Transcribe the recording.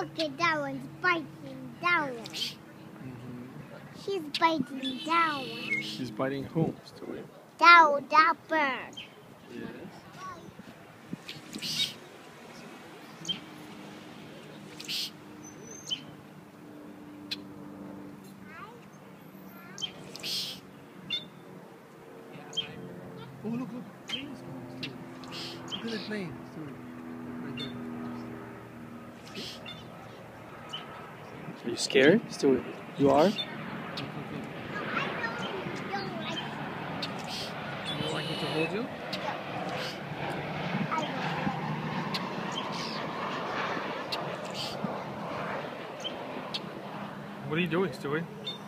Look at that one's biting that one. She's biting that one. She's biting whom, Stewie? That bird. Yes. Oh, look. Planes coming, Stewie. Look at the plane, Stewie. Right there. Are you scared, Stewie? You are? You don't like me to hold you? What are you doing, Stewie?